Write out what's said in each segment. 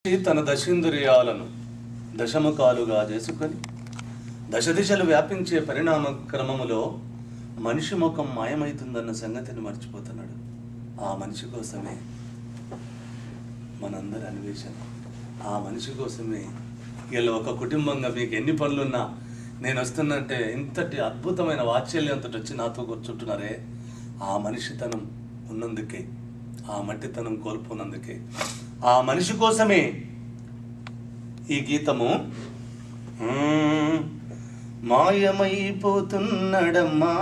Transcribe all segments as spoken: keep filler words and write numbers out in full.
తన దశేంద్రియాలను దశముఖాలుగా చేసుకొని దశ దిశలు వ్యాపించే పరిణామ క్రమములో మనిషి ముఖం మాయమవుతుందన్న సంగతిని మర్చిపోతున్నాడు. ఆ మనిషి కోసమే మనందరి అన్వేషణ. ఆ మనిషి కోసమే ఇలా ఒక కుటుంబంగా మీకు ఎన్ని పనులున్నా నేను వస్తున్నంటే ఇంతటి అద్భుతమైన వాత్సల్యంతో వచ్చి నాతో కూర్చుంటున్నారే, ఆ మనిషితనం ఉన్నందుకే, ఆ మట్టితనం కోల్పోనందుకే, ఆ మనిషి కోసమే ఈ గీతము. మాయమైపోతున్నడమ్మా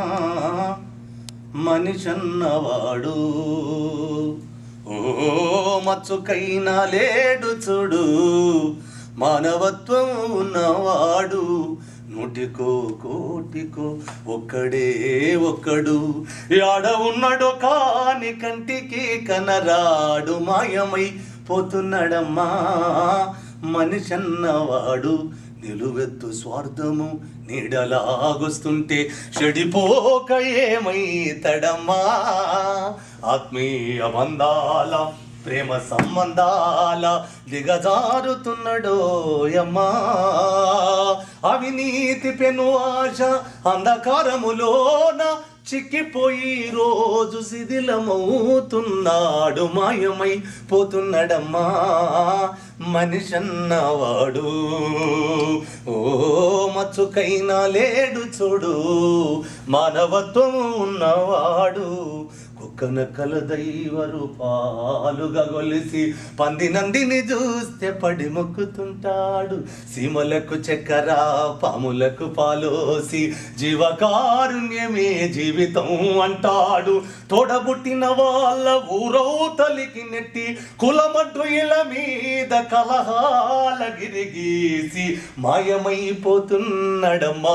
మనిషన్నవాడు, ఓ మచ్చుకైనా లేడు చూడు మానవత్వం ఉన్నవాడు, నూటికో కోటికో ఒక్కడే ఒక్కడు, ఆడ ఉన్నాడో కాని కంటికి కనరాడు, మాయమై పోతున్నడమ్మా మనిషన్నవాడు. నిలువెత్తు స్వార్థము నీడలాగొస్తుంటే చెడిపోక ఏమైతడమ్మా, ఆత్మీయ బంధాల ప్రేమ సంబంధాల దిగజారుతున్నడోయమ్మా, అవినీతి పెను ఆశ అంధకారములోన చిక్కిపోయి రోజు శిథిలమవుతున్నాడు, మాయమై పోతున్నడమ్మా మనిషన్నవాడు. ఓ మచ్చుకైనా లేడు చూడు మానవత్వం ఉన్నవాడు, కుక్కనక్కల దైవ రూపాలుగా గొలిసి పంది నందిని చూస్తే పడి మొక్కుతుంటాడు, సీమలకు చక్కెర పాములకు పాలోసి జీవకారుణ్యమే జీవితం అంటాడు, తోడబుట్టిన వాళ్ళ ఊరౌతలికి నెట్టి కులమడ్డు ఇల మీద కలహాల గిరిగీసి మాయమైపోతున్నడమ్మా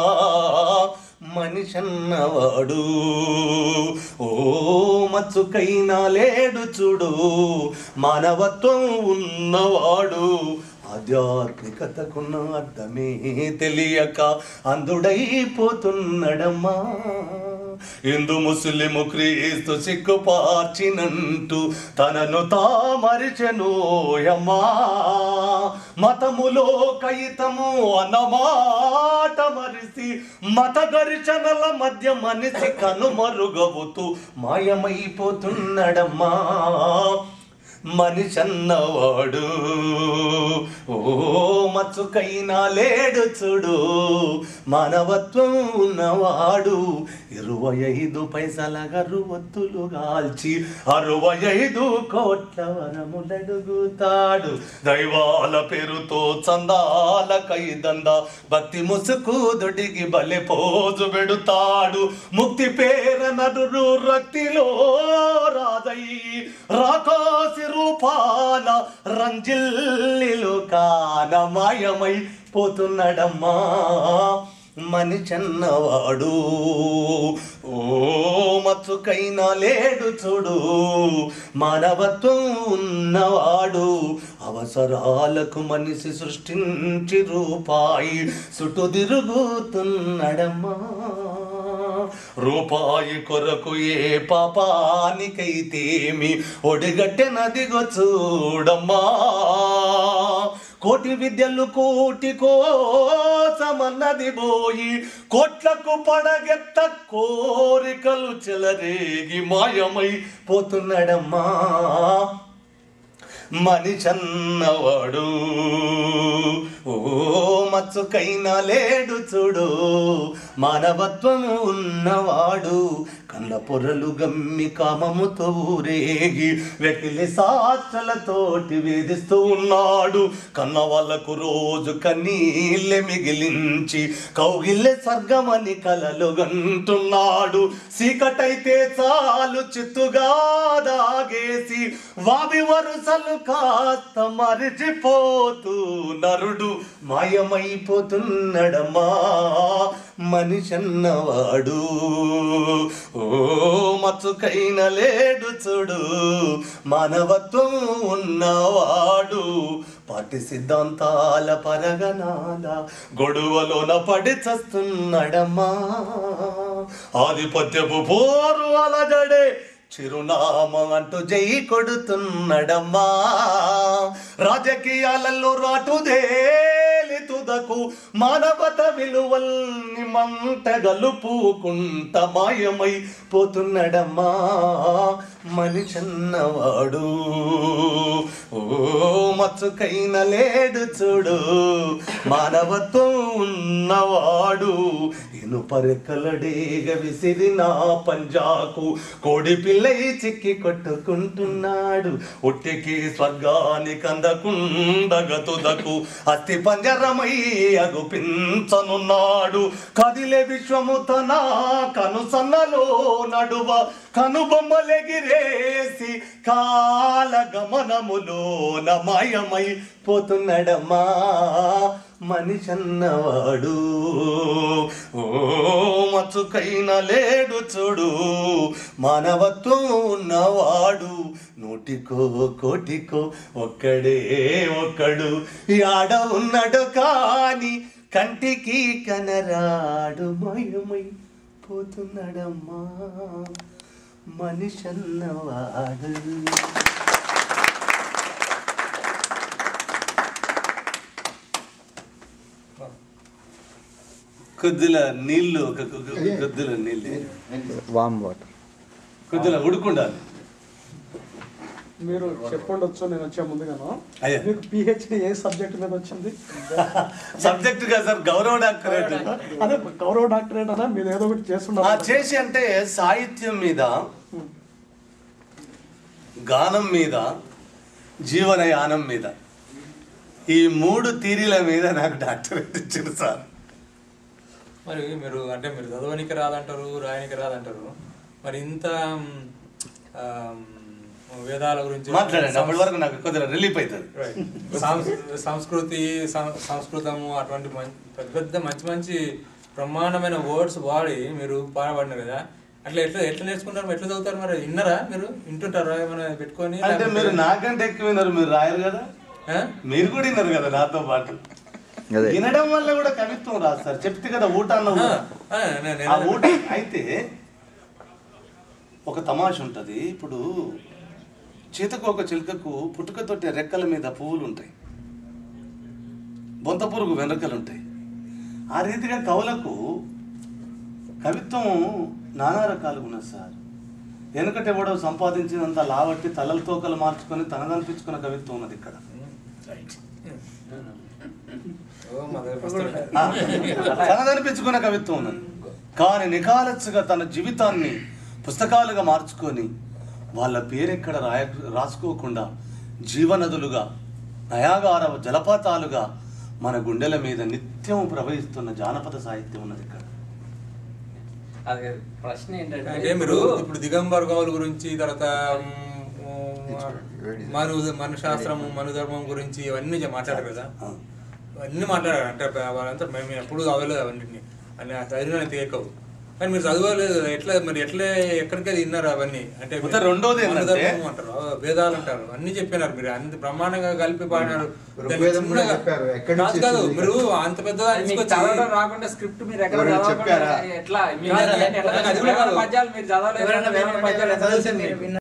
మనిషన్నవాడు. ఓ మచ్చుకైనా లేడు చూడు మానవత్వం ఉన్నవాడు, ఆధ్యాత్మికతకున్న అర్థమే తెలియక అంధుడైపోతున్నడమ్మా, హిందూ ముస్లిము క్రీస్తు సిక్కుపార్చినంటూ తనను తామరిచెనోయమ్మా, మతములో కయితము అన్నమాట మరిసి మత ఘర్షణల మధ్య మనిషి కనుమరుగవుతూ మాయమైపోతున్నడమ్మా మనిషన్నవాడు. ఓ మచ్చుకైనా లేడు చూడు మానవత్వం ఉన్నవాడు, ఇరవై ఐదు పైసల గరువత్తులు గాల్చి అరవై ఐదు కోట్ల వరములడుగుతాడు, దైవాల పేరుతో చందాల కైదంద భక్తి ముసుకు దొడిగి బలె పోజు పెడుతాడు, ముక్తి పేర నదురు రక్తిలో రాదయి రాకాసి రూపాల రంజిల్లిలు కాన మాయమై పోతున్నడమ్మా మనిషన్నవాడు. ఓ మచ్చుకైనా లేడు చూడు మానవత్వం ఉన్నవాడు, అవసరాలకు మనిషి సృష్టించి రూపాయి చుట్టూ తిరుగుతున్నడమ్మా, రూపాయి కొరకు ఏ పాపానికైతేమి ఒడిగట్టె నదిగో చూడమ్మా, కోటి విద్యలు కోటి కోసమన్నది పోయి కోట్లకు పడగెత్త కోరికలు చెలరేగి మాయమై పోతున్నడమ్మా మనిషన్నవాడు. ఓ మచ్చుకైనా లేడు చూడు మానవత్వం ఉన్నవాడు, కళ్ళ పొరలు గమ్మి కామముతో ఊరేగి వెకిలి సాక్షలతోటి వేధిస్తూ ఉన్నాడు, కన్న వాళ్ళకు రోజు కన్నీళ్ళె మిగిలించి కౌగిల్లె స్వర్గమని కలలు గంటున్నాడు, చీకటైతే చాలు చిత్తుగా దాగేసి వావి వరుసలు కాస్త మరిచిపోతూ నరుడు మాయమైపోతున్నడమ్మా మనిషన్నవాడు. ఓ మచ్చుకైనా లేడు చూడు మానవత్వం ఉన్నవాడు, పాటి సిద్ధాంతాల పరగనాల గొడవలోన పడి చస్తున్నాడమ్మా, ఆధిపత్యపు పోరు అలజడే చిరునామా అంటూ జై కొడుతున్నడమ్మా, రాజకీయాలలో రాటుదేలి తుదకు మానవత విలువల్ని మంట గలుపుకుంట మాయమై పోతున్నడమ్మా మనిషన్నవాడు. ఓ మచ్చుకైన లేడు చూడు మానవత్వం ఉన్నవాడు, ఇనుపరెక్కలడేగ విసిరిన పంజాకు కోడి పిల్లై చిక్కి కొట్టుకుంటున్నాడు. ఒట్టికి స్వర్గానికి అందకుండగ తుదకు అస్థి పంజరమై అగుపించనున్నాడు. కదిలే విశ్వము తన కనుసన్నలో నడువ కనుబొమ్మలెగిరేసి కాల గమనములో నమాయమై పోతున్నడమ్మా మనిషన్నవాడు. ఓ మచ్చుకైన లేడు చూడు మానవత్వం ఉన్నవాడు, నూటికో కోటికో ఒక్కడే ఒక్కడు ఆడ ఉన్నాడు కాని కంటికి కనరాడు మాయమై పోతున్నాడమ్మా మనిషన్నవాడు. కొద్దిల నీళ్ళు ఒక కొద్దిల నీళ్ళు వామ్ వాటర్ కొద్దిల ఉడుకుండాలి. మీరు చెప్పండొచ్చు నేను వచ్చే ముందుగాను, మీకు పిహెచ్డి ఏ సబ్జెక్ట్ మీద వచ్చింది? సబ్జెక్ట్ గా సార్ గౌరవ డాక్టరేట్. అదే గౌరవ డాక్టరేట్ అనా మీరు ఏదో ఒకటి చేస్తున్నారు? చేసి అంటే సాహిత్యం మీద, గానం మీద, జీవనయానం మీద, ఈ మూడు థీరీల మీద నాకు డాక్టరేట్ ఇచ్చింది సార్. మరి మీరు అంటే మీరు చదవనికి రాదంటారు, రాయనికి రాదంటారు, మరి ఇంత వేదాల గురించి మాట్లాడండి, అప్పటి వరకు నాకు కొద్దిగా రిలీఫ్ అవుతుంది. సంస్కృతి సంస్కృతము అటువంటి పెద్ద పెద్ద మంచి మంచి బ్రహ్మాండమైన వర్డ్స్ వాడి మీరు పాడబడినారు కదా, అట్లా ఎట్లా ఎట్లా నేర్చుకుంటారు, ఎట్లా చదువుతారు? మరి విన్నారా, మీరు వింటుంటారా ఏమైనా పెట్టుకొని? అంటే మీరు నాకంటే ఎక్కువ విన్నారు, మీరు రాయరు కదా, మీరు కూడా విన్నారు కదా నాతో పాటు. వినడం వల్ల కూడా కవిత్వం రాదు సార్, చెప్తే కదా ఊట అన్న ఊట. అయితే ఒక తమాష ఉంటుంది. ఇప్పుడు చీతకు ఒక చిలుకకు పుట్టుకతోటి రెక్కల మీద పువ్వులు ఉంటాయి, బొంత పురుగు వెనకలు ఉంటాయి. ఆ రీతిగా కవులకు కవిత్వం నానా రకాలుగా ఉన్నది సార్. వెనకటి ఎవడో సంపాదించినంత లావట్టి తలల తోకలు మార్చుకొని తనదనిపించుకున్న కవిత్వం ఉన్నది ఇక్కడ. తనదనిపించుకున్న కవిత్వం ఉన్నది. కానీ నికాలస్సుగా తన జీవితాన్ని పుస్తకాలుగా మార్చుకొని వాళ్ళ పేరెక్కడ రాయ రాసుకోకుండా జీవనదులుగా, నయాగార జలపాతాలుగా మన గుండెల మీద నిత్యం ప్రవహిస్తున్న జానపద సాహిత్యం ఉన్నది ఇక్కడ. అదే ప్రశ్న ఏంటంటే మీరు ఇప్పుడు దిగంబర్ కవుల గురించి, తర్వాత మను మను శాస్త్రము మనుధర్మం గురించి ఇవన్నీ మాట్లాడారు కదా, అన్నీ మాట్లాడారు. అంటే వాళ్ళంతా మేము ఎప్పుడు చదవలేదు అవన్నీ అని ధైర్యం తీయకవు. కానీ మీరు చదవలేదు, ఎట్లా మరి ఎట్లా ఎక్కడికి విన్నారు అవన్నీ? అంటే రెండోది అంటారు, వేదాలు అంటారు, అన్ని చెప్పినారు. మీరు అంత బ్రహ్మాండంగా కలిపి పాడినారు. కాదు మీరు అంత పెద్ద రాకుండా స్క్రిప్ట్ మీరు ఎక్కడ ఎట్లా పద్యాలు మీరు చదవలేదు?